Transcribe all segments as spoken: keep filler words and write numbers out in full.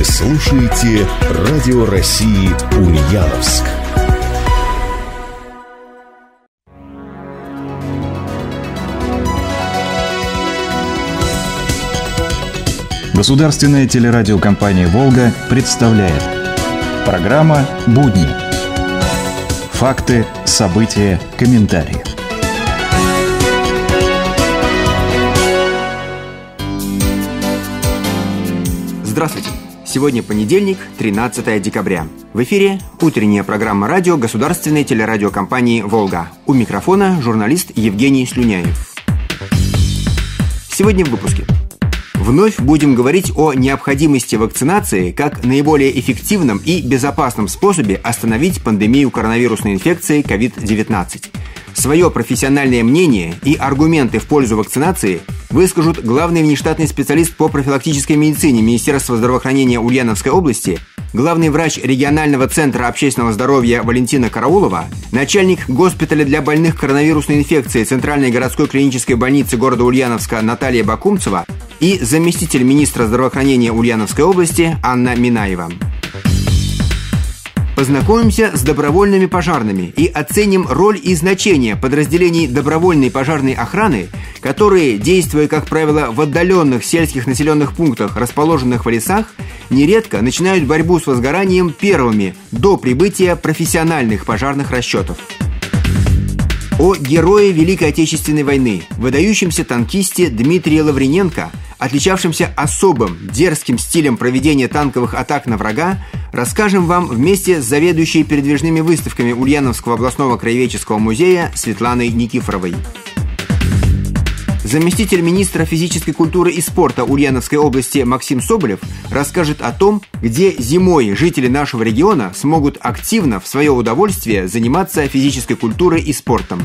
Вы слушаете Радио России Ульяновск. Государственная телерадиокомпания «Волга» представляет. Программа «Будни». Факты, события, комментарии. Здравствуйте! Сегодня понедельник, тринадцатое декабря. В эфире утренняя программа радио государственной телерадиокомпании «Волга». У микрофона журналист Евгений Слюняев. Сегодня в выпуске. Вновь будем говорить о необходимости вакцинации как наиболее эффективном и безопасном способе остановить пандемию коронавирусной инфекции ковид девятнадцать. Свое профессиональное мнение и аргументы в пользу вакцинации выскажут главный внештатный специалист по профилактической медицине Министерства здравоохранения Ульяновской области, главный врач регионального центра общественного здоровья Валентина Караулова, начальник госпиталя для больных коронавирусной инфекцией Центральной городской клинической больницы города Ульяновска Наталья Бакумцева и заместитель министра здравоохранения Ульяновской области Анна Минаева. Познакомимся с добровольными пожарными и оценим роль и значение подразделений добровольной пожарной охраны, которые, действуя, как правило, в отдаленных сельских населенных пунктах, расположенных в лесах, нередко начинают борьбу с возгоранием первыми до прибытия профессиональных пожарных расчетов. О герое Великой Отечественной войны, выдающемся танкисте Дмитрии Лавриненко, отличавшимся особым дерзким стилем проведения танковых атак на врага, расскажем вам вместе с заведующей передвижными выставками Ульяновского областного краеведческого музея Светланой Никифоровой. Заместитель министра физической культуры и спорта Ульяновской области Максим Соболев расскажет о том, где зимой жители нашего региона смогут активно в свое удовольствие заниматься физической культурой и спортом.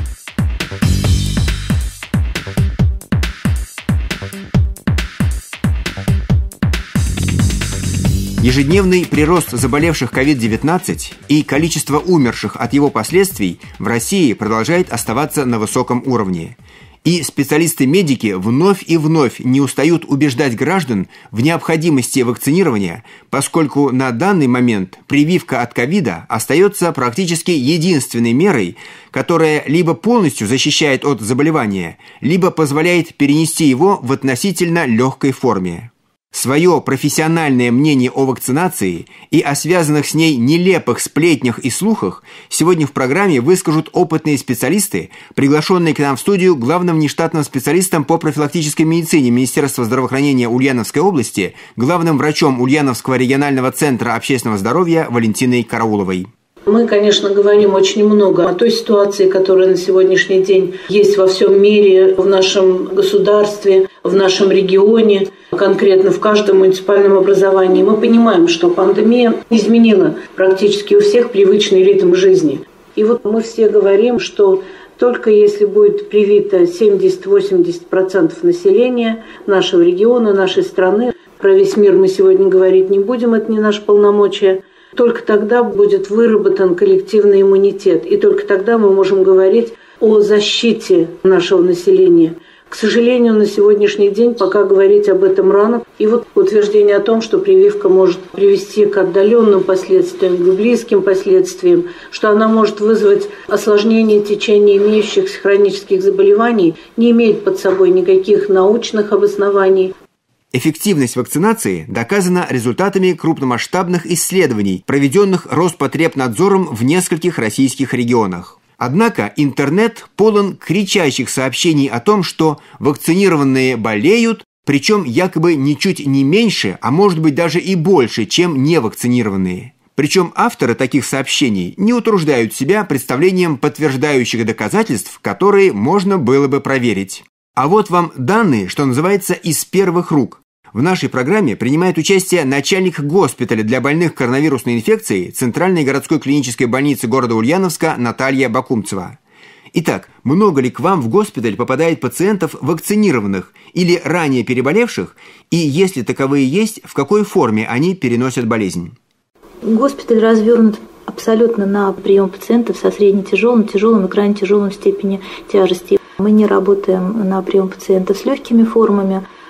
Ежедневный прирост заболевших ковид девятнадцать и количество умерших от его последствий в России продолжает оставаться на высоком уровне. И специалисты-медики вновь и вновь не устают убеждать граждан в необходимости вакцинирования, поскольку на данный момент прививка от ковида остается практически единственной мерой, которая либо полностью защищает от заболевания, либо позволяет перенести его в относительно легкой форме. Свое профессиональное мнение о вакцинации и о связанных с ней нелепых сплетнях и слухах сегодня в программе выскажут опытные специалисты, приглашенные к нам в студию главным внештатным специалистом по профилактической медицине Министерства здравоохранения Ульяновской области, главным врачом Ульяновского регионального центра общественного здоровья Валентиной Карауловой. Мы, конечно, говорим очень много о той ситуации, которая на сегодняшний день есть во всем мире, в нашем государстве, в нашем регионе, конкретно в каждом муниципальном образовании. Мы понимаем, что пандемия изменила практически у всех привычный ритм жизни. И вот мы все говорим, что только если будет привито семьдесят-восемьдесят процентов населения нашего региона, нашей страны, про весь мир мы сегодня говорить не будем, это не наше полномочия, только тогда будет выработан коллективный иммунитет, и только тогда мы можем говорить о защите нашего населения. К сожалению, на сегодняшний день пока говорить об этом рано. И вот утверждение о том, что прививка может привести к отдаленным последствиям, к близким последствиям, что она может вызвать осложнение течения имеющихся хронических заболеваний, не имеет под собой никаких научных обоснований. Эффективность вакцинации доказана результатами крупномасштабных исследований, проведенных Роспотребнадзором в нескольких российских регионах. Однако интернет полон кричащих сообщений о том, что вакцинированные болеют, причем якобы ничуть не меньше, а может быть даже и больше, чем невакцинированные. Причем авторы таких сообщений не утруждают себя представлением подтверждающих доказательств, которые можно было бы проверить. А вот вам данные, что называется, из первых рук. В нашей программе принимает участие начальник госпиталя для больных коронавирусной инфекцией Центральной городской клинической больницы города Ульяновска Наталья Бакумцева. Итак, много ли к вам в госпиталь попадает пациентов вакцинированных или ранее переболевших, и если таковые есть, в какой форме они переносят болезнь? Госпиталь развернут абсолютно на прием пациентов со средне-тяжелым, тяжелым и крайне тяжелым степени тяжести. Мы не работаем на прием пациентов с легкими формами.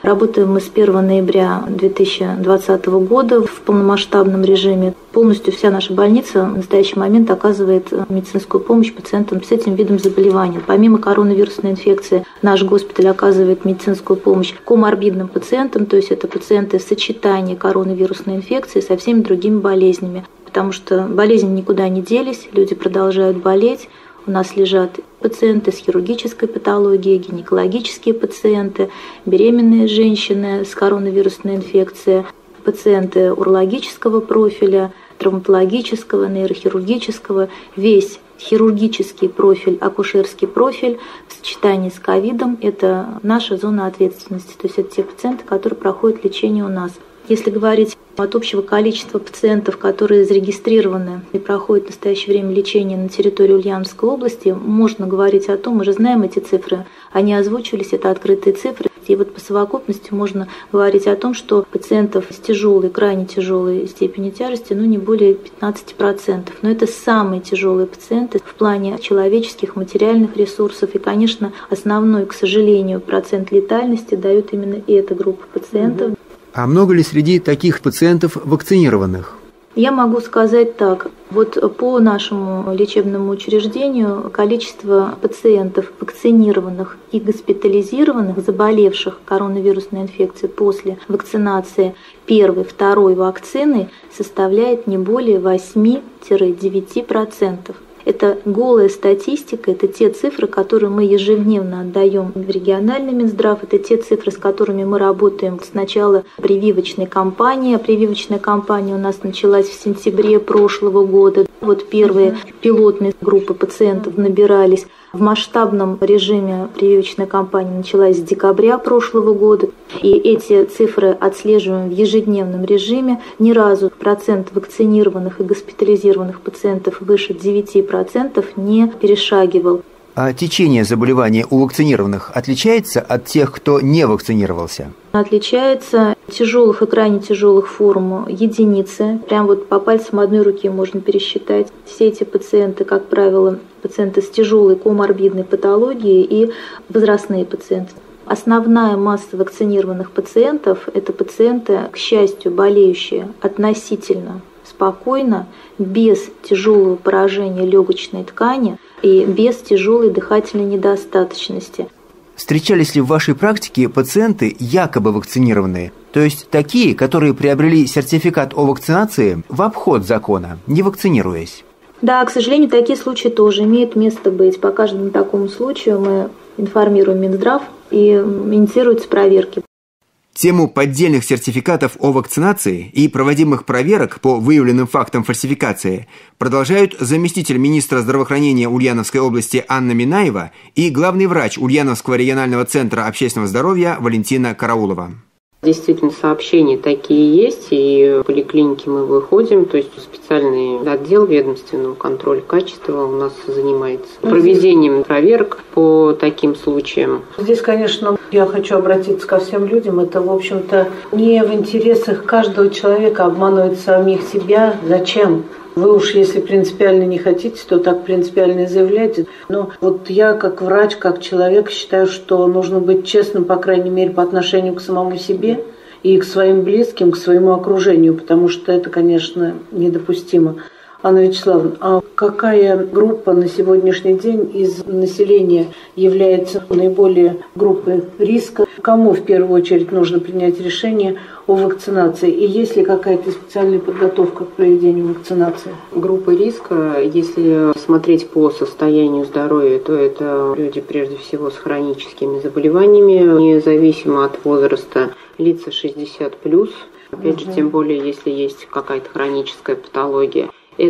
Работаем мы с первого ноября две тысячи двадцатого года в полномасштабном режиме. Полностью вся наша больница в настоящий момент оказывает медицинскую помощь пациентам с этим видом заболевания. Помимо коронавирусной инфекции, наш госпиталь оказывает медицинскую помощь коморбидным пациентам, то есть это пациенты в сочетании коронавирусной инфекции со всеми другими болезнями. Потому что болезни никуда не делись, люди продолжают болеть. У нас лежат пациенты с хирургической патологией, гинекологические пациенты, беременные женщины с коронавирусной инфекцией, пациенты урологического профиля, травматологического, нейрохирургического. Весь хирургический профиль, акушерский профиль в сочетании с ковидом – это наша зона ответственности. То есть это те пациенты, которые проходят лечение у нас. Если говорить от общего количества пациентов, которые зарегистрированы и проходят в настоящее время лечение на территории Ульяновской области, можно говорить о том, мы же знаем эти цифры, они озвучивались, это открытые цифры. И вот по совокупности можно говорить о том, что пациентов с тяжелой, крайне тяжелой степенью тяжести, ну, не более пятнадцати процентов. Но это самые тяжелые пациенты в плане человеческих, материальных ресурсов. И, конечно, основной, к сожалению, процент летальности дает именно эта группа пациентов. А много ли среди таких пациентов вакцинированных? Я могу сказать так. Вот по нашему лечебному учреждению количество пациентов, вакцинированных и госпитализированных, заболевших коронавирусной инфекцией после вакцинации первой, второй вакцины составляет не более восьми-девяти процентов. Это голая статистика, это те цифры, которые мы ежедневно отдаем в региональный Минздрав, это те цифры, с которыми мы работаем с начала прививочной кампании. Прививочная кампания у нас началась в сентябре прошлого года. Вот первые пилотные группы пациентов набирались. В масштабном режиме прививочная кампания началась с декабря прошлого года, и эти цифры отслеживаем в ежедневном режиме. Ни разу процент вакцинированных и госпитализированных пациентов выше девяти процентов не перешагивал. А течение заболевания у вакцинированных отличается от тех, кто не вакцинировался? Отличается тяжелых и крайне тяжелых форм единицы. Прям вот по пальцам одной руки можно пересчитать. Все эти пациенты, как правило, пациенты с тяжелой коморбидной патологией и возрастные пациенты. Основная масса вакцинированных пациентов – это пациенты, к счастью, болеющие относительно спокойно, без тяжелого поражения легочной ткани и без тяжелой дыхательной недостаточности. Встречались ли в вашей практике пациенты якобы вакцинированные, то есть такие, которые приобрели сертификат о вакцинации в обход закона, не вакцинируясь? Да, к сожалению, такие случаи тоже имеют место быть. По каждому такому случаю мы информируем Минздрав и инициируются проверки. Тему поддельных сертификатов о вакцинации и проводимых проверок по выявленным фактам фальсификации продолжают заместитель министра здравоохранения Ульяновской области Анна Минаева и главный врач Ульяновского регионального центра общественного здоровья Валентина Караулова. Действительно, сообщения такие есть, и в поликлинике мы выходим, то есть специальный отдел ведомственного контроля качества у нас занимается проведением проверок по таким случаям. Здесь, конечно, я хочу обратиться ко всем людям. Это, в общем-то, не в интересах каждого человека обманывать самих себя. Зачем? Вы уж, если принципиально не хотите, то так принципиально и заявляйте. Но вот я, как врач, как человек, считаю, что нужно быть честным, по крайней мере, по отношению к самому себе и к своим близким, к своему окружению, потому что это, конечно, недопустимо. Анна Вячеславовна, а какая группа на сегодняшний день из населения является наиболее группой риска? Кому в первую очередь нужно принять решение о вакцинации? И есть ли какая-то специальная подготовка к проведению вакцинации? Группа риска, если смотреть по состоянию здоровья, то это люди прежде всего с хроническими заболеваниями, независимо от возраста, лица шестьдесят плюс. Опять же, тем более, если есть какая-то хроническая патология.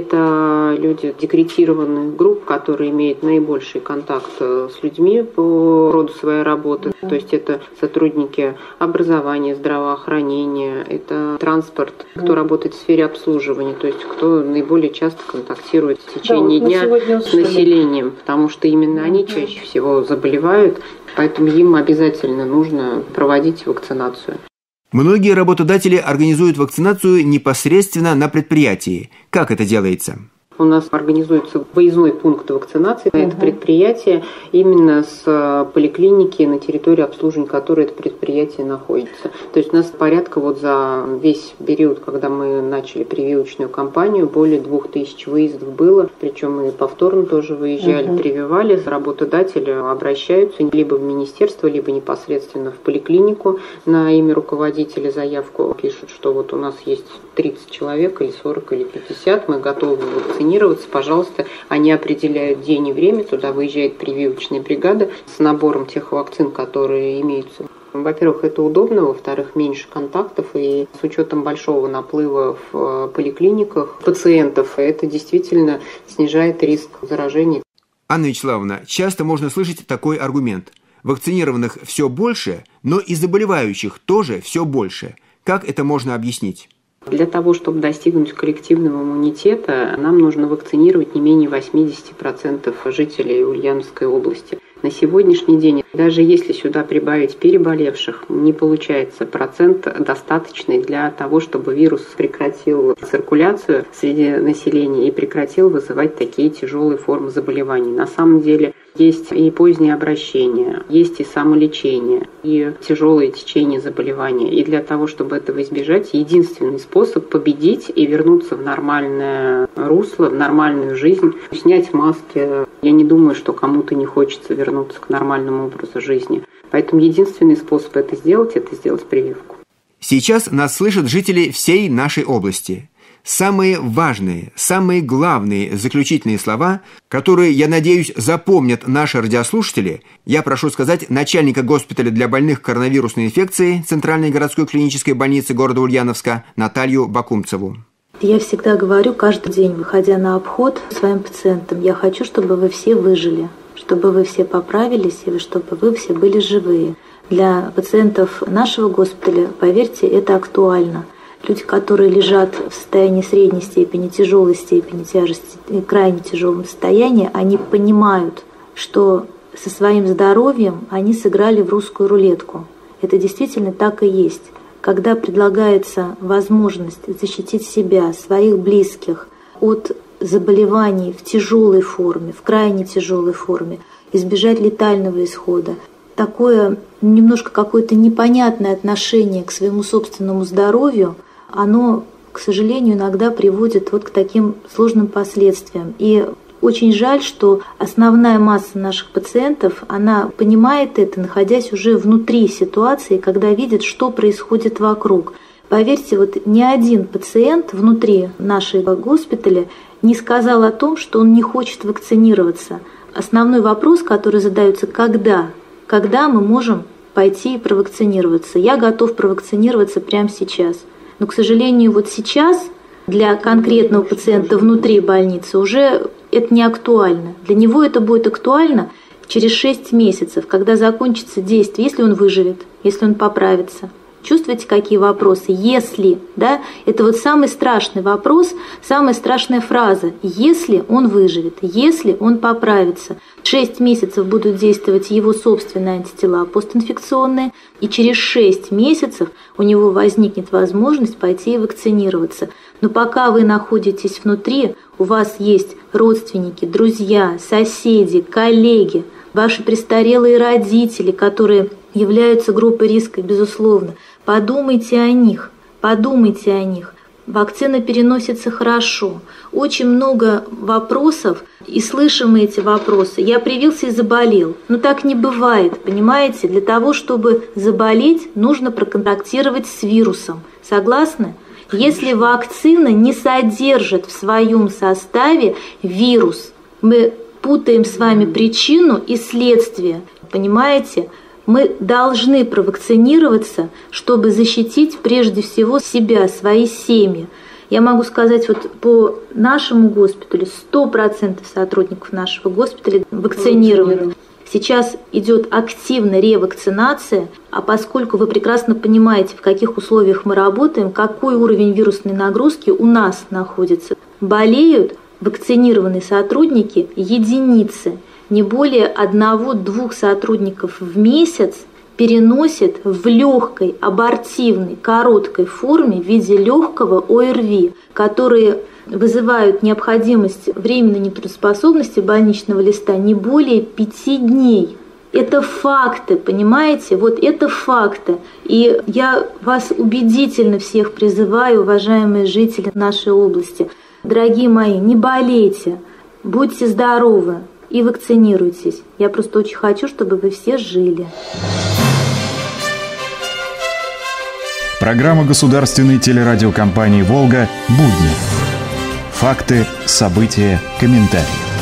Это люди декретированных групп, которые имеют наибольший контакт с людьми по роду своей работы. То есть это сотрудники образования, здравоохранения, это транспорт, кто работает в сфере обслуживания, то есть кто наиболее часто контактирует в течение да, дня с населением, потому что именно они чаще всего заболевают, поэтому им обязательно нужно проводить вакцинацию. Многие работодатели организуют вакцинацию непосредственно на предприятии. Как это делается? У нас организуется выездной пункт вакцинации на это предприятие именно с поликлиники, на территории обслуживания которой это предприятие находится. То есть у нас порядка вот за весь период, когда мы начали прививочную кампанию, более двух тысяч выездов было, причем мы повторно тоже выезжали, uh-huh. прививали. Работодатели обращаются либо в министерство, либо непосредственно в поликлинику на имя руководителя заявку, пишут, что вот у нас есть тридцать человек или сорок или пятьдесят, мы готовы вакцинироваться, пожалуйста. Они определяют день и время, туда выезжает прививочная бригада с набором тех вакцин, которые имеются. Во-первых, это удобно, во-вторых, меньше контактов, и с учетом большого наплыва в поликлиниках пациентов, это действительно снижает риск заражения. Анна Вячеславовна, часто можно слышать такой аргумент. Вакцинированных все больше, но и заболевающих тоже все больше. Как это можно объяснить? Для того, чтобы достигнуть коллективного иммунитета, нам нужно вакцинировать не менее восемьдесят процентов жителей Ульяновской области. На сегодняшний день, даже если сюда прибавить переболевших, не получается процент достаточный для того, чтобы вирус прекратил циркуляцию среди населения и прекратил вызывать такие тяжелые формы заболеваний. На самом деле есть и позднее обращение, есть и самолечение, и тяжелые течения заболевания. И для того, чтобы этого избежать, единственный способ победить и вернуться в нормальное русло, в нормальную жизнь, снять маски. Я не думаю, что кому-то не хочется вернуться к нормальному образу жизни. Поэтому единственный способ это сделать, это сделать прививку. Сейчас нас слышат жители всей нашей области. Самые важные, самые главные заключительные слова, которые, я надеюсь, запомнят наши радиослушатели, я прошу сказать начальника госпиталя для больных коронавирусной инфекцией Центральной городской клинической больницы города Ульяновска Наталью Бакумцеву. Я всегда говорю, каждый день, выходя на обход своим пациентам, я хочу, чтобы вы все выжили, чтобы вы все поправились и чтобы вы все были живые. Для пациентов нашего госпиталя, поверьте, это актуально. Люди, которые лежат в состоянии средней степени, тяжелой степени тяжести и крайне тяжелом состоянии, они понимают, что со своим здоровьем они сыграли в русскую рулетку. Это действительно так и есть. Когда предлагается возможность защитить себя, своих близких от заболеваний в тяжелой форме, в крайне тяжелой форме, избежать летального исхода, такое немножко какое-то непонятное отношение к своему собственному здоровью, оно, к сожалению, иногда приводит вот к таким сложным последствиям. И очень жаль, что основная масса наших пациентов, она понимает это, находясь уже внутри ситуации, когда видит, что происходит вокруг. Поверьте, вот ни один пациент внутри нашего госпиталя не сказал о том, что он не хочет вакцинироваться. Основной вопрос, который задается, когда? Когда мы можем пойти и провакцинироваться? Я готов провакцинироваться прямо сейчас. Но, к сожалению, вот сейчас для конкретного пациента внутри больницы уже это не актуально. Для него это будет актуально через шесть месяцев, когда закончится действие, если он выживет, если он поправится. Чувствуете, какие вопросы? Если, да, это вот самый страшный вопрос, самая страшная фраза. Если он выживет, если он поправится. Шесть месяцев будут действовать его собственные антитела постинфекционные, и через шесть месяцев у него возникнет возможность пойти и вакцинироваться. Но пока вы находитесь внутри, у вас есть родственники, друзья, соседи, коллеги, ваши престарелые родители, которые являются группой риска, безусловно. Подумайте о них, подумайте о них. Вакцина переносится хорошо. Очень много вопросов, и слышим мы эти вопросы. Я привился и заболел. Но так не бывает, понимаете? Для того, чтобы заболеть, нужно проконтактировать с вирусом. Согласны? Если вакцина не содержит в своем составе вирус, мы путаем с вами причину и следствие. Понимаете? Мы должны провакцинироваться, чтобы защитить прежде всего себя, свои семьи. Я могу сказать, вот по нашему госпиталю сто процентов сотрудников нашего госпиталя вакцинированы. Сейчас идет активная ревакцинация, а поскольку вы прекрасно понимаете, в каких условиях мы работаем, какой уровень вирусной нагрузки у нас находится, болеют вакцинированные сотрудники единицы. Не более одного-двух сотрудников в месяц переносят в легкой, абортивной, короткой форме в виде легкого ОРВИ, которые вызывают необходимость временной нетрудоспособности больничного листа не более пяти дней. Это факты, понимаете? Вот это факты. И я вас убедительно всех призываю, уважаемые жители нашей области, дорогие мои, не болейте, будьте здоровы и вакцинируйтесь. Я просто очень хочу, чтобы вы все жили. Программа государственной телерадиокомпании «Волга» «Будни». Факты, события, комментарии.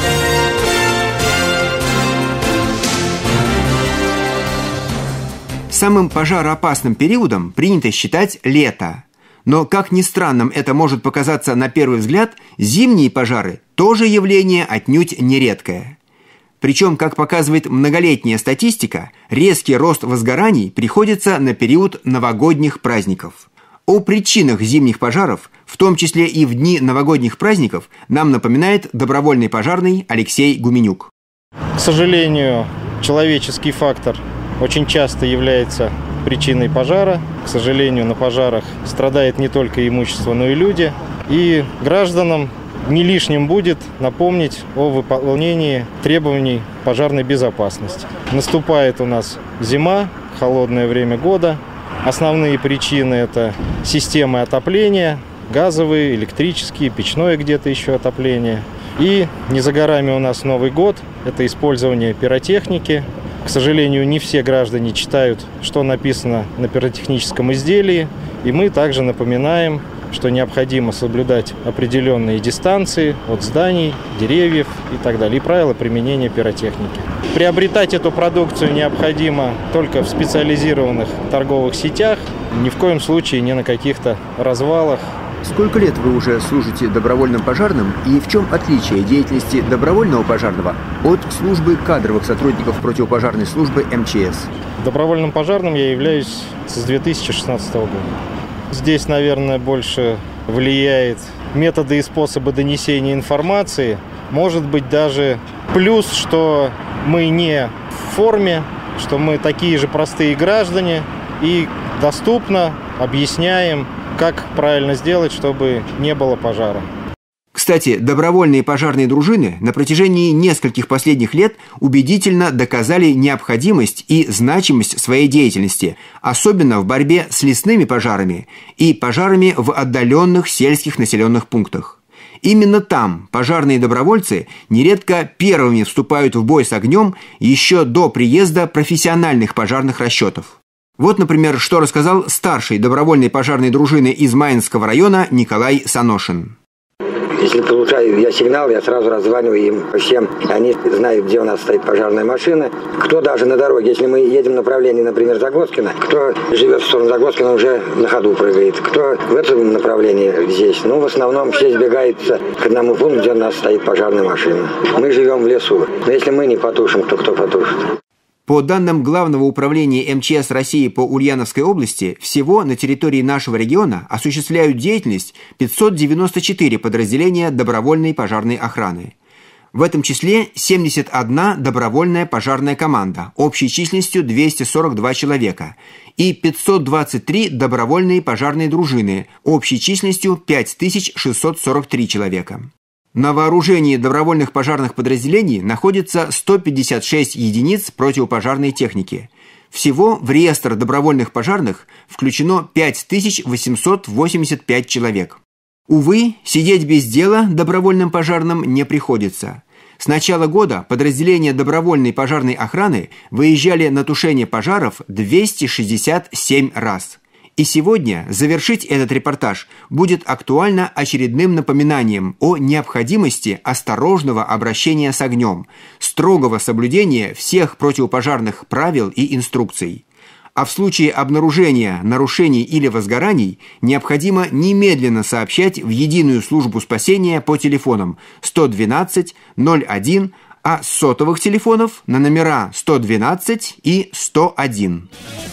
Самым пожароопасным периодом принято считать лето. Но, как ни странным это может показаться на первый взгляд, зимние пожары тоже явление отнюдь нередкое. Причем, как показывает многолетняя статистика, резкий рост возгораний приходится на период новогодних праздников. О причинах зимних пожаров, в том числе и в дни новогодних праздников, нам напоминает добровольный пожарный Алексей Гуменюк. К сожалению, человеческий фактор очень часто является причиной пожара. К сожалению, на пожарах страдает не только имущество, но и люди. И гражданам не лишним будет напомнить о выполнении требований пожарной безопасности. Наступает у нас зима, холодное время года. Основные причины – это системы отопления, газовые, электрические, печное где-то еще отопление. И не за горами у нас Новый год – это использование пиротехники. К сожалению, не все граждане читают, что написано на пиротехническом изделии. И мы также напоминаем, что необходимо соблюдать определенные дистанции от зданий, деревьев и так далее, и правила применения пиротехники. Приобретать эту продукцию необходимо только в специализированных торговых сетях, ни в коем случае не на каких-то развалах. Сколько лет вы уже служите добровольным пожарным и в чем отличие деятельности добровольного пожарного от службы кадровых сотрудников противопожарной службы эм че эс? Добровольным пожарным я являюсь с две тысячи шестнадцатого года. Здесь, наверное, больше влияет методы и способы донесения информации. Может быть, даже плюс, что мы не в форме, что мы такие же простые граждане и доступно объясняем, как правильно сделать, чтобы не было пожара. Кстати, добровольные пожарные дружины на протяжении нескольких последних лет убедительно доказали необходимость и значимость своей деятельности, особенно в борьбе с лесными пожарами и пожарами в отдаленных сельских населенных пунктах. Именно там пожарные добровольцы нередко первыми вступают в бой с огнем еще до приезда профессиональных пожарных расчетов. Вот, например, что рассказал старший добровольной пожарной дружины из Маинского района Николай Саношин. Если получаю я сигнал, я сразу раззваниваю им всем. Они знают, где у нас стоит пожарная машина. Кто даже на дороге, если мы едем в направлении, например, Загоскина, кто живет в сторону Загоскина, уже на ходу прыгает. Кто в этом направлении здесь, ну, в основном все сбегаются к одному пункту, где у нас стоит пожарная машина. Мы живем в лесу. Но если мы не потушим, то кто потушит? По данным Главного управления эм че эс России по Ульяновской области, всего на территории нашего региона осуществляют деятельность пятьсот девяносто четыре подразделения добровольной пожарной охраны. В этом числе семьдесят одна добровольная пожарная команда общей численностью двести сорок два человека и пятьсот двадцать три добровольные пожарные дружины общей численностью пять тысяч шестьсот сорок три человека. На вооружении добровольных пожарных подразделений находится сто пятьдесят шесть единиц противопожарной техники. Всего в реестр добровольных пожарных включено пять тысяч восемьсот восемьдесят пять человек. Увы, сидеть без дела добровольным пожарным не приходится. С начала года подразделения добровольной пожарной охраны выезжали на тушение пожаров двести шестьдесят семь раз. И сегодня завершить этот репортаж будет актуально очередным напоминанием о необходимости осторожного обращения с огнем, строгого соблюдения всех противопожарных правил и инструкций. А в случае обнаружения нарушений или возгораний необходимо немедленно сообщать в единую службу спасения по телефонам сто двенадцать ноль один, а с сотовых телефонов на номера сто двенадцать и сто один.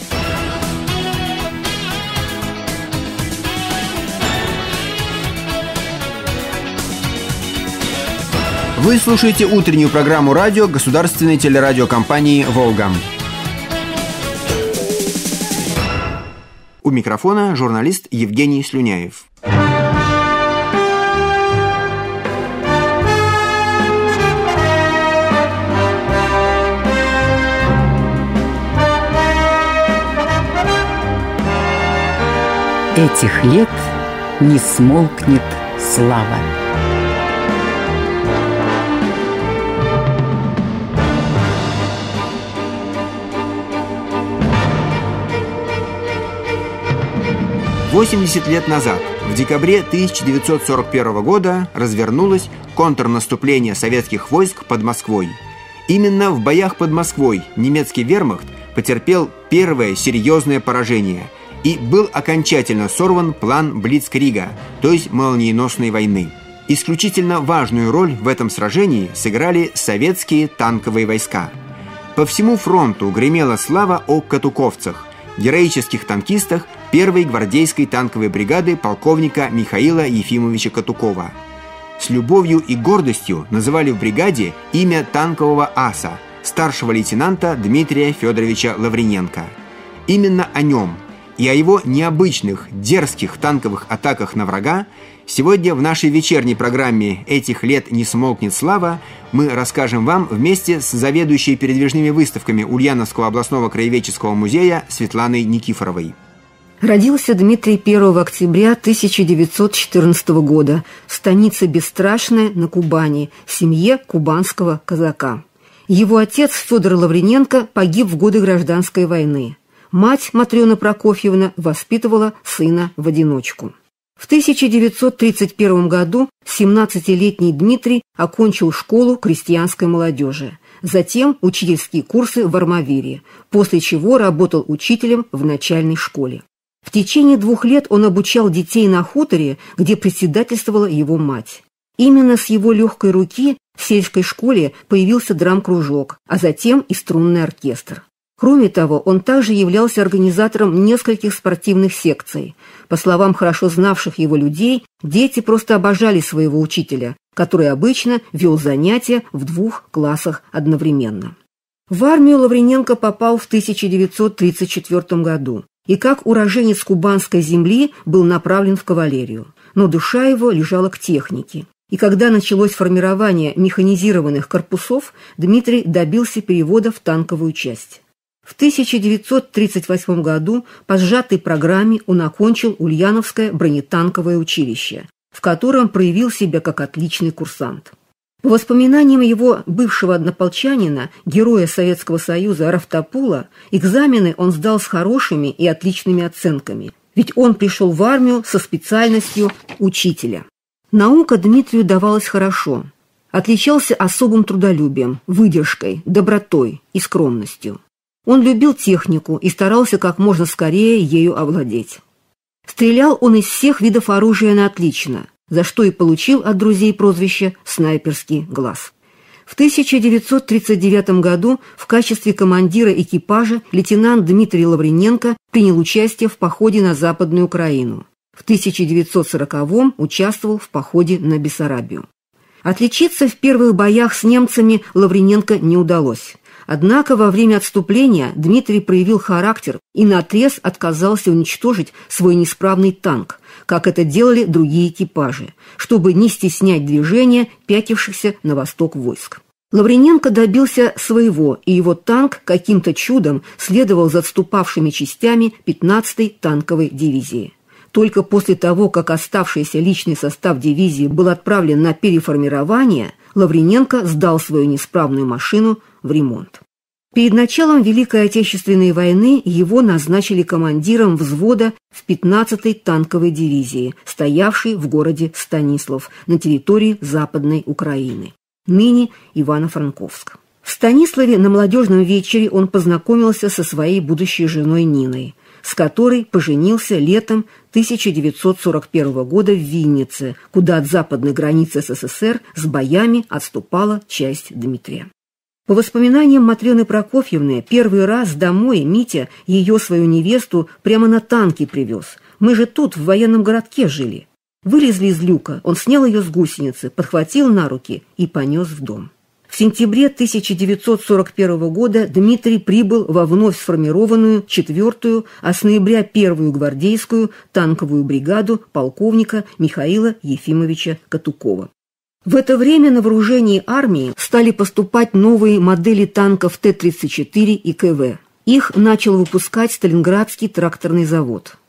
Вы слушаете утреннюю программу радио государственной телерадиокомпании «Волга». У микрофона журналист Евгений Слюняев. Этих лет не смолкнет слава. восемьдесят лет назад, в декабре тысяча девятьсот сорок первого года, развернулось контрнаступление советских войск под Москвой. Именно в боях под Москвой немецкий вермахт потерпел первое серьезное поражение и был окончательно сорван план Блицкрига, то есть молниеносной войны. Исключительно важную роль в этом сражении сыграли советские танковые войска. По всему фронту гремела слава о катуковцах, героических танкистах первой гвардейской танковой бригады полковника Михаила Ефимовича Катукова. С любовью и гордостью называли в бригаде имя танкового аса, старшего лейтенанта Дмитрия Федоровича Лавриненко. Именно о нем и о его необычных, дерзких танковых атаках на врага сегодня в нашей вечерней программе «Этих лет не смолкнет слава» мы расскажем вам вместе с заведующей передвижными выставками Ульяновского областного краеведческого музея Светланой Никифоровой. Родился Дмитрий первого октября тысяча девятьсот четырнадцатого года в станице Бесстрашная на Кубани, в семье кубанского казака. Его отец Федор Лавриненко погиб в годы гражданской войны. Мать Матрена Прокофьевна воспитывала сына в одиночку. В тысяча девятьсот тридцать первом году семнадцатилетний Дмитрий окончил школу крестьянской молодежи, затем учительские курсы в Армавире, после чего работал учителем в начальной школе. В течение двух лет он обучал детей на хуторе, где председательствовала его мать. Именно с его легкой руки в сельской школе появился драм-кружок, а затем и струнный оркестр. Кроме того, он также являлся организатором нескольких спортивных секций. По словам хорошо знавших его людей, дети просто обожали своего учителя, который обычно вел занятия в двух классах одновременно. В армию Лавриненко попал в тысяча девятьсот тридцать четвёртом году и как уроженец кубанской земли был направлен в кавалерию, но душа его лежала к технике. И когда началось формирование механизированных корпусов, Дмитрий добился перевода в танковую часть. В тысяча девятьсот тридцать восьмом году по сжатой программе он окончил Ульяновское бронетанковое училище, в котором проявил себя как отличный курсант. По воспоминаниям его бывшего однополчанина, героя Советского Союза Рафтопула, экзамены он сдал с хорошими и отличными оценками, ведь он пришел в армию со специальностью учителя. Наука Дмитрию давалась хорошо. Отличался особым трудолюбием, выдержкой, добротой и скромностью. Он любил технику и старался как можно скорее ею овладеть. Стрелял он из всех видов оружия на отлично, за что и получил от друзей прозвище «снайперский глаз». В тысяча девятьсот тридцать девятом году в качестве командира экипажа лейтенант Дмитрий Лавриненко принял участие в походе на Западную Украину. В тысяча девятьсот сороковом участвовал в походе на Бессарабию. Отличиться в первых боях с немцами Лавриненко не удалось. Однако во время отступления Дмитрий проявил характер и наотрез отказался уничтожить свой неисправный танк, как это делали другие экипажи, чтобы не стеснять движение пятившихся на восток войск. Лавриненко добился своего, и его танк каким-то чудом следовал за отступавшими частями пятнадцатой танковой дивизии. Только после того, как оставшийся личный состав дивизии был отправлен на переформирование, Лавриненко сдал свою неисправную машину в ремонт. Перед началом Великой Отечественной войны его назначили командиром взвода в пятнадцатой танковой дивизии, стоявшей в городе Станислав на территории Западной Украины, ныне Ивано-Франковск. В Станиславе на молодежном вечере он познакомился со своей будущей женой Ниной, с которой поженился летом тысяча девятьсот сорок первого года в Виннице, куда от западной границы СССР с боями отступала часть Дмитрия. По воспоминаниям Матрены Прокофьевны, первый раз домой Митя ее, свою невесту, прямо на танке привез. Мы же тут, в военном городке, жили. Вылезли из люка, он снял ее с гусеницы, подхватил на руки и понес в дом. В сентябре тысяча девятьсот сорок первого года Дмитрий прибыл во вновь сформированную четвертую, а с ноября первую гвардейскую танковую бригаду полковника Михаила Ефимовича Катукова. В это время на вооружении армии стали поступать новые модели танков Т тридцать четыре и КВ. Их начал выпускать Сталинградский тракторный завод.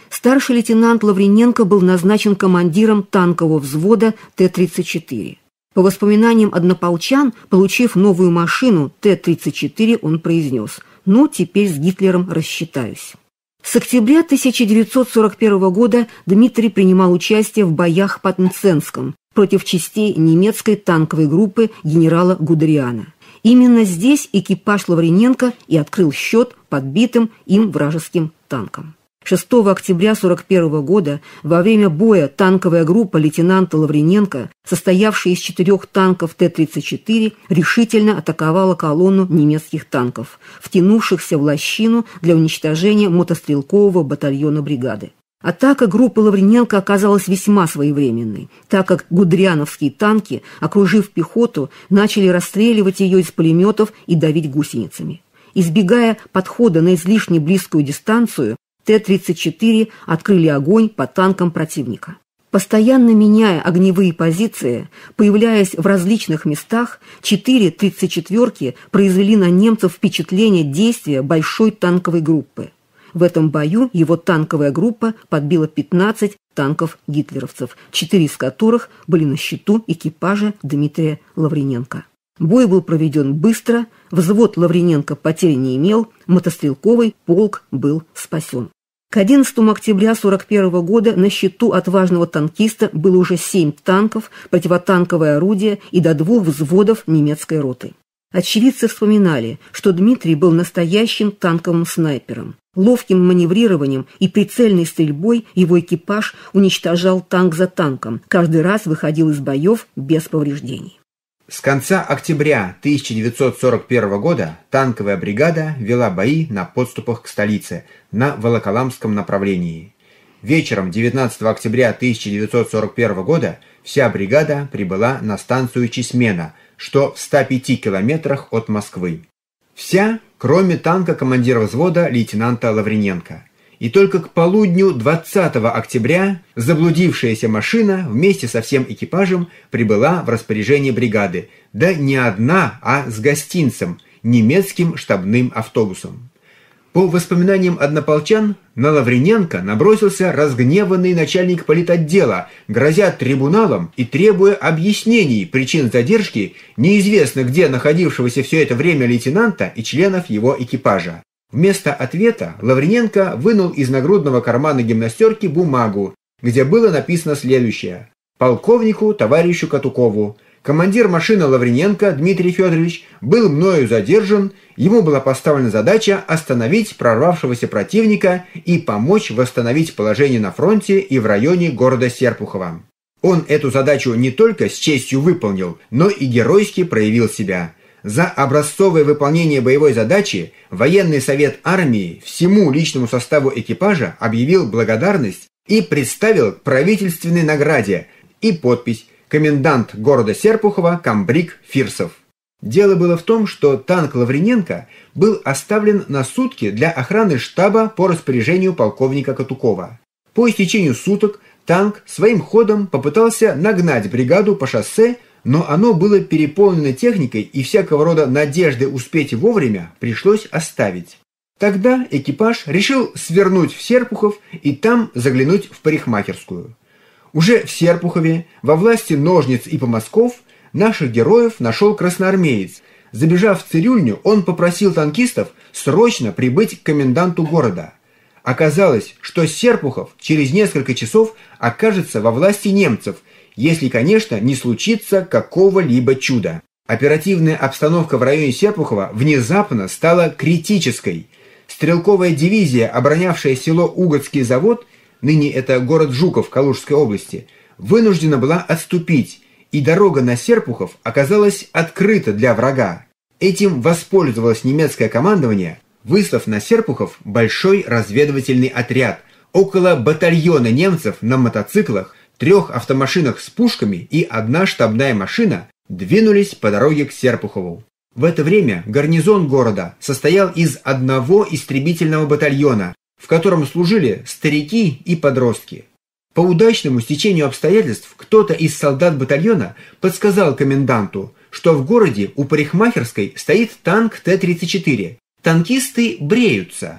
Старший лейтенант Лавриненко был назначен командиром танкового взвода Т тридцать четыре. По воспоминаниям однополчан, получив новую машину Т тридцать четыре, он произнес: «Ну, теперь с Гитлером рассчитаюсь». С октября тысяча девятьсот сорок первого года Дмитрий принимал участие в боях под Мценском против частей немецкой танковой группы генерала Гудериана. Именно здесь экипаж Лавриненко и открыл счет подбитым им вражеским танкам. шестого октября сорок первого года во время боя танковая группа лейтенанта Лавриненко, состоявшая из четырех танков Т тридцать четыре, решительно атаковала колонну немецких танков, втянувшихся в лощину для уничтожения мотострелкового батальона бригады. Атака группы Лавриненко оказалась весьма своевременной, так как гудериановские танки, окружив пехоту, начали расстреливать ее из пулеметов и давить гусеницами. Избегая подхода на излишне близкую дистанцию, Т тридцать четыре открыли огонь по танкам противника. Постоянно меняя огневые позиции, появляясь в различных местах, четыре тридцать четвёрки произвели на немцев впечатление действия большой танковой группы. В этом бою его танковая группа подбила пятнадцать танков гитлеровцев, четыре из которых были на счету экипажа Дмитрия Лавриненко. Бой был проведен быстро, взвод Лавриненко потерь не имел, мотострелковый полк был спасен. К одиннадцатому октября сорок первого года на счету отважного танкиста было уже семь танков, противотанковое орудие и до двух взводов немецкой роты. Очевидцы вспоминали, что Дмитрий был настоящим танковым снайпером. Ловким маневрированием и прицельной стрельбой его экипаж уничтожал танк за танком, каждый раз выходил из боев без повреждений. С конца октября тысяча девятьсот сорок первого года танковая бригада вела бои на подступах к столице на Волоколамском направлении. Вечером девятнадцатого октября тысяча девятьсот сорок первого года вся бригада прибыла на станцию Чесмена, что в ста пяти километрах от Москвы. Вся, кроме танка командира взвода лейтенанта Лавриненко. И только к полудню двадцатого октября заблудившаяся машина вместе со всем экипажем прибыла в распоряжение бригады, да не одна, а с гостинцем, немецким штабным автобусом. По воспоминаниям однополчан, на Лавриненко набросился разгневанный начальник политотдела, грозя трибуналом и требуя объяснений причин задержки неизвестно где находившегося все это время лейтенанта и членов его экипажа. Вместо ответа Лавриненко вынул из нагрудного кармана гимнастерки бумагу, где было написано следующее: «Полковнику товарищу Катукову. Командир машины Лавриненко Дмитрий Федорович был мною задержан, ему была поставлена задача остановить прорвавшегося противника и помочь восстановить положение на фронте и в районе города Серпухова. Он эту задачу не только с честью выполнил, но и геройски проявил себя. За образцовое выполнение боевой задачи военный совет армии всему личному составу экипажа объявил благодарность и представил к правительственной награде» и подпись «Комендант города Серпухова комбриг Фирсов». Дело было в том, что танк Лавриненко был оставлен на сутки для охраны штаба по распоряжению полковника Катукова. По истечению суток танк своим ходом попытался нагнать бригаду по шоссе, но оно было переполнено техникой, и всякого рода надежды успеть вовремя пришлось оставить. Тогда экипаж решил свернуть в Серпухов и там заглянуть в парикмахерскую. Уже в Серпухове, во власти ножниц и помазков, наших героев нашел красноармеец. Забежав в цирюльню, он попросил танкистов срочно прибыть к коменданту города. Оказалось, что Серпухов через несколько часов окажется во власти немцев, если, конечно, не случится какого-либо чуда. Оперативная обстановка в районе Серпухова внезапно стала критической. Стрелковая дивизия, оборонявшая село Угодский завод, ныне это город Жуков Калужской области, вынуждена была отступить, и дорога на Серпухов оказалась открыта для врага. Этим воспользовалось немецкое командование, выслав на Серпухов большой разведывательный отряд, около батальона немцев на мотоциклах, трех автомашинах с пушками и одна штабная машина двинулись по дороге к Серпухову. В это время гарнизон города состоял из одного истребительного батальона, в котором служили старики и подростки. По удачному стечению обстоятельств кто-то из солдат батальона подсказал коменданту, что в городе у парикмахерской стоит танк Т тридцать четыре. Танкисты бреются.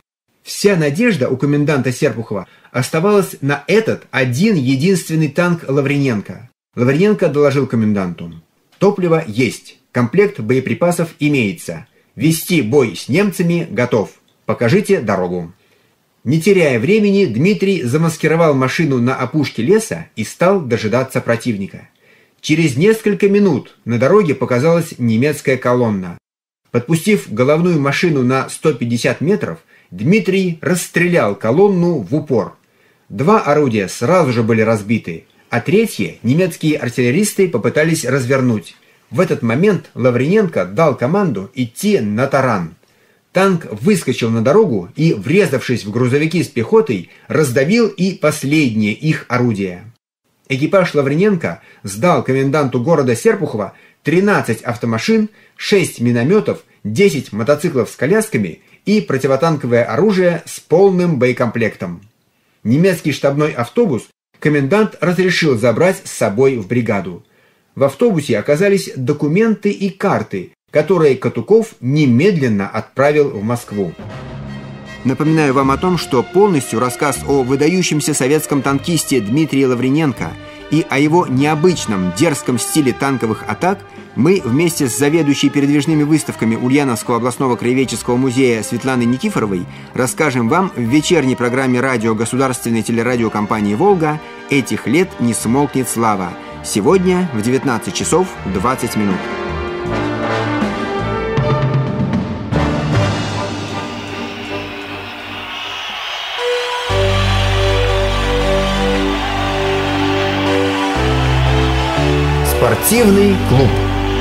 Вся надежда у коменданта Серпухова оставалась на этот один единственный танк Лавриненко. Лавриненко доложил коменданту: «Топливо есть, комплект боеприпасов имеется. Вести бой с немцами готов. Покажите дорогу». Не теряя времени, Дмитрий замаскировал машину на опушке леса и стал дожидаться противника. Через несколько минут на дороге показалась немецкая колонна. Подпустив головную машину на сто пятьдесят метров, Дмитрий расстрелял колонну в упор. Два орудия сразу же были разбиты, а третье немецкие артиллеристы попытались развернуть. В этот момент Лавриненко дал команду идти на таран. Танк выскочил на дорогу и, врезавшись в грузовики с пехотой, раздавил и последнее их орудие. Экипаж Лавриненко сдал коменданту города Серпухова тринадцать автомашин, шесть минометов, десять мотоциклов с колясками и противотанковое оружие с полным боекомплектом. Немецкий штабной автобус комендант разрешил забрать с собой в бригаду. В автобусе оказались документы и карты, которые Катуков немедленно отправил в Москву. Напоминаю вам о том, что полностью рассказ о выдающемся советском танкисте Дмитрии Лавриненко и о его необычном дерзком стиле танковых атак мы вместе с заведующей передвижными выставками Ульяновского областного краеведческого музея Светланой Никифоровой расскажем вам в вечерней программе радио государственной телерадиокомпании «Волга» «Этих лет не смолкнет слава». Сегодня в девятнадцать часов двадцать минут. Спортивный клуб.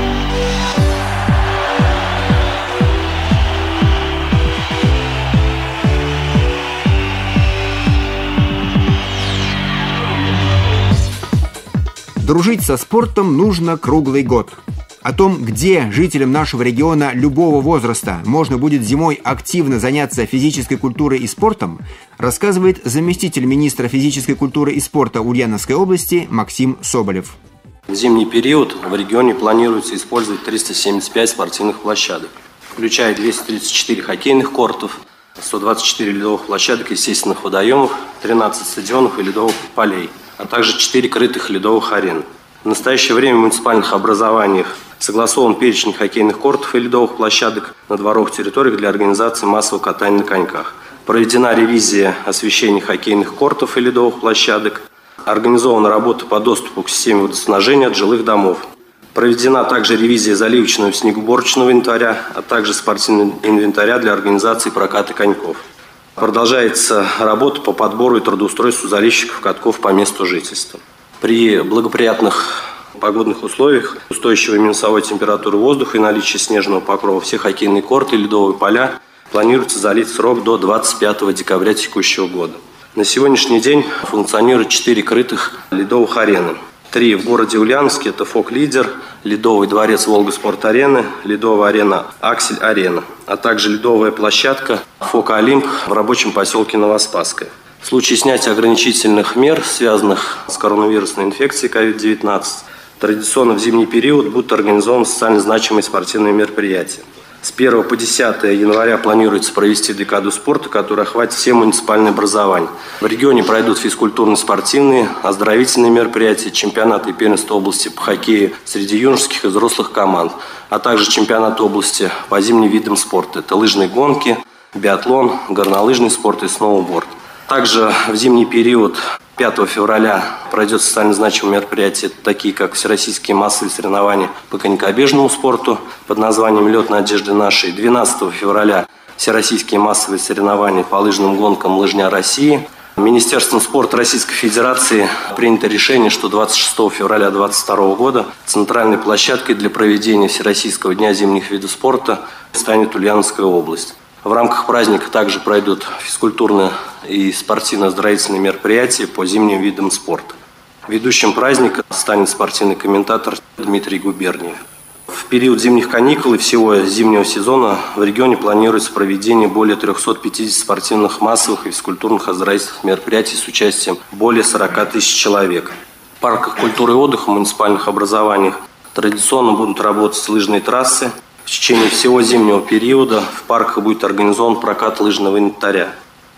Дружить со спортом нужно круглый год. О том, где жителям нашего региона любого возраста можно будет зимой активно заняться физической культурой и спортом, рассказывает заместитель министра физической культуры и спорта Ульяновской области Максим Соболев. В зимний период в регионе планируется использовать триста семьдесят пять спортивных площадок, включая двести тридцать четыре хоккейных кортов, сто двадцать четыре ледовых площадок естественных водоемов, тринадцать стадионов и ледовых полей, а также четыре крытых ледовых арены. В настоящее время в муниципальных образованиях согласован перечень хоккейных кортов и ледовых площадок на дворовых территориях для организации массового катания на коньках. Проведена ревизия освещения хоккейных кортов и ледовых площадок. Организована работа по доступу к системе водоснабжения от жилых домов. Проведена также ревизия заливочного и снегоуборочного инвентаря, а также спортивного инвентаря для организации проката коньков. Продолжается работа по подбору и трудоустройству заливщиков катков по месту жительства. При благоприятных погодных условиях, устойчивой минусовой температуры воздуха и наличии снежного покрова все хоккейные корты и ледовые поля планируется залить в срок до двадцать пятого декабря текущего года. На сегодняшний день функционирует четыре крытых ледовых арены. Три в городе Ульяновске – это «Фок-Лидер», ледовый дворец «Волга-Спорт-Арены», ледовая арена «Аксель-Арена», а также ледовая площадка «Фок-Олимп» в рабочем поселке Новоспасское. В случае снятия ограничительных мер, связанных с коронавирусной инфекцией ковид девятнадцать, традиционно в зимний период будут организованы социально значимые спортивные мероприятия. С первого по десятое января планируется провести декаду спорта, которая охватит все муниципальные образования. В регионе пройдут физкультурно-спортивные, оздоровительные мероприятия, чемпионаты и первенства области по хоккею среди юношеских и взрослых команд, а также чемпионат области по зимним видам спорта. Это лыжные гонки, биатлон, горнолыжный спорт и сноуборд. Также в зимний период пятого февраля пройдет социально значимые мероприятия, такие как всероссийские массовые соревнования по конькобежному спорту под названием «Лед надежды нашей». двенадцатого февраля всероссийские массовые соревнования по лыжным гонкам «Лыжня России». Министерством спорта Российской Федерации принято решение, что двадцать шестого февраля две тысячи двадцать второго года центральной площадкой для проведения Всероссийского дня зимних видов спорта станет Ульяновская область. В рамках праздника также пройдут физкультурные и спортивно-оздоровительные мероприятия по зимним видам спорта. Ведущим праздника станет спортивный комментатор Дмитрий Губерниев. В период зимних каникул и всего зимнего сезона в регионе планируется проведение более трехсот пятидесяти спортивных, массовых и физкультурных оздоровительных мероприятий с участием более сорока тысяч человек. В парках культуры и отдыха в муниципальных образованиях традиционно будут работать лыжные трассы. В течение всего зимнего периода в парках будет организован прокат лыжного инвентаря.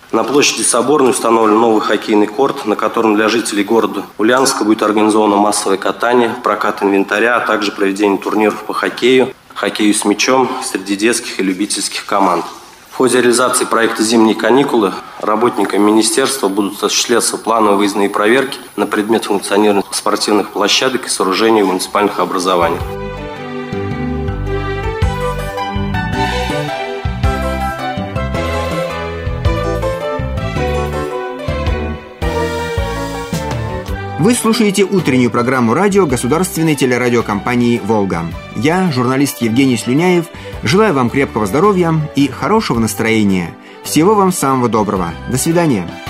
На площади Соборной установлен новый хоккейный корт, на котором для жителей города Ульяновска будет организовано массовое катание, прокат инвентаря, а также проведение турниров по хоккею, хоккею с мячом среди детских и любительских команд. В ходе реализации проекта «Зимние каникулы» работниками министерства будут осуществляться плановые выездные проверки на предмет функционирования спортивных площадок и сооружений в муниципальных образованиях. Вы слушаете утреннюю программу радио государственной телерадиокомпании «Волга». Я, журналист Евгений Слюняев, желаю вам крепкого здоровья и хорошего настроения. Всего вам самого доброго. До свидания.